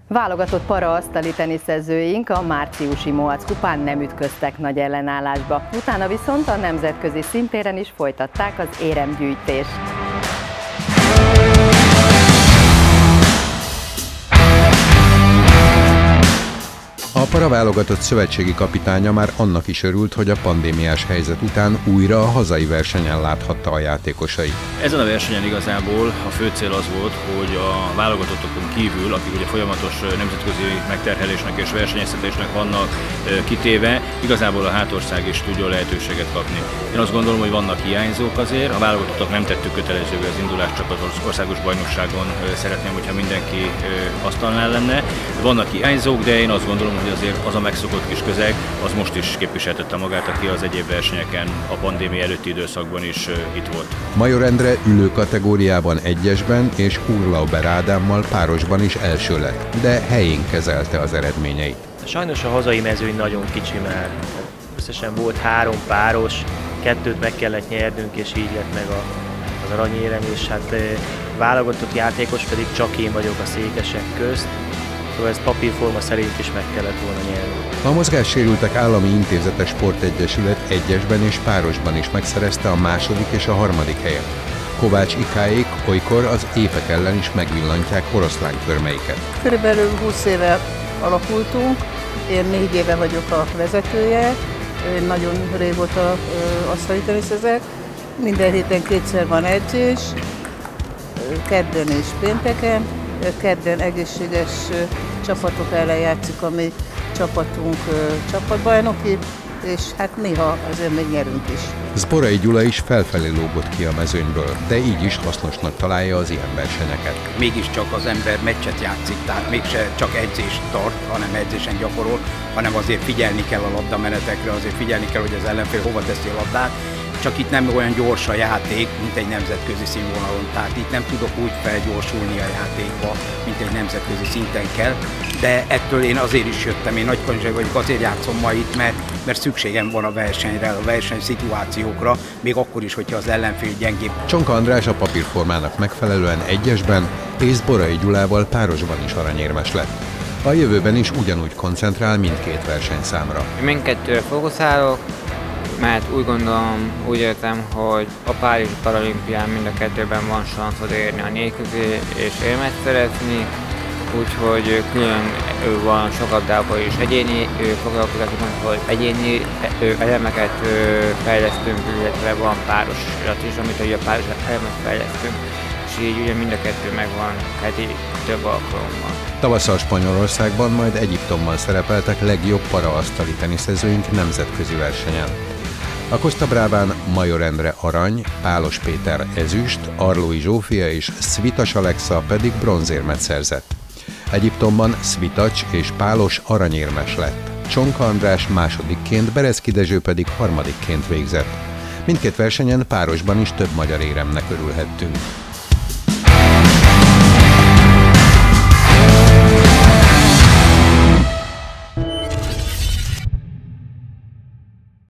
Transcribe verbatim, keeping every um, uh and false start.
Válogatott para-asztali teniszezőink a márciusi Mohacs kupán nem ütköztek nagy ellenállásba. Utána viszont a nemzetközi színtéren is folytatták az éremgyűjtést. A paraválogatott szövetségi kapitánya már annak is örült, hogy a pandémiás helyzet után újra a hazai versenyen láthatta a játékosait. Ezen a versenyen igazából a fő cél az volt, hogy a válogatottokon kívül, akik ugye folyamatos nemzetközi megterhelésnek és versenyeztetésnek vannak kitéve, igazából a hátország is tudjon lehetőséget kapni. Én azt gondolom, hogy vannak hiányzók azért, a válogatottak nem tettük kötelezővé az indulást, csak az országos bajnokságon szeretném, hogyha mindenki asztalnál lenne. Vannak hiányzók, de én azt gondolom, hogy azért az a megszokott kis közeg, az most is képviseltette magát, aki az egyéb versenyeken a pandémia előtti időszakban is itt volt. Major Endre ülő kategóriában egyesben és Urlauber Ádámmal párosban is első lett, de helyén kezelte az eredményeit. Sajnos a hazai mezőny nagyon kicsi már. Összesen volt három páros, kettőt meg kellett nyernünk, és így lett meg a, az aranyérem, és hát válogatott játékos pedig csak én vagyok a székesek közt. Szóval ez papírforma szerint is meg kellett volna nyerni. A Mozgássérültek Állami Intézete Sportegyesület egyesben és párosban is megszerezte a második és a harmadik helyet. Kovács Ikáék olykor az épek ellen is megvillantják oroszlán körmeiket. Körülbelül húsz éve alakultunk, én négy éve vagyok a vezetője, én nagyon régóta asztali teniszezek. Minden héten kétszer van edzés, kedden és pénteken. Kedden egészséges csapatok ellen játszik a mi csapatunk csapatbajnoki, és hát néha azért még nyerünk is. Zborai Gyula is felfelé lógott ki a mezőnyből, de így is hasznosnak találja az ilyen versenyeket. Mégiscsak az ember meccset játszik, tehát mégse csak edzést tart, hanem edzésen gyakorol, hanem azért figyelni kell a labdamenetekre, azért figyelni kell, hogy az ellenfél hova teszi a labdát. Csak itt nem olyan gyors a játék, mint egy nemzetközi színvonalon. Tehát itt nem tudok úgy felgyorsulni a játékba, mint egy nemzetközi szinten kell. De ettől én azért is jöttem, én nagykanizsai vagyok, azért játszom ma itt, mert, mert szükségem van a versenyre, a versenyszituációkra, még akkor is, hogyha az ellenfél gyengébb. Csonka András a papírformának megfelelően egyesben és Zborai Gyulával párosban is aranyérmes lett. A jövőben is ugyanúgy koncentrál mindkét versenyszámra. Mindkettőre fókuszálok, mert úgy gondolom, úgy értem, hogy a Párizsi Paralimpián mind a kettőben van szanszod érni a négy közé és érmet szerezni, úgyhogy külön van sokabdában is egyéni foglalkozásokon, hogy egyéni elemeket fejlesztünk, illetve van párosat is, amit ugye a páros elemet fejlesztünk, és így ugye mind a kettő megvan heti több alkalommal. Tavasszal Spanyolországban, majd Egyiptomban szerepeltek legjobb para-asztali teniszezőink nemzetközi versenyen. A Costa Braván Major Endre arany, Pálos Péter ezüst, Arlói Zsófia és Svitacs Alexa pedig bronzérmet szerzett. Egyiptomban Svitacs és Pálos aranyérmes lett. Csonka András másodikként, Bereszki Dezső pedig harmadikként végzett. Mindkét versenyen párosban is több magyar éremnek örülhettünk.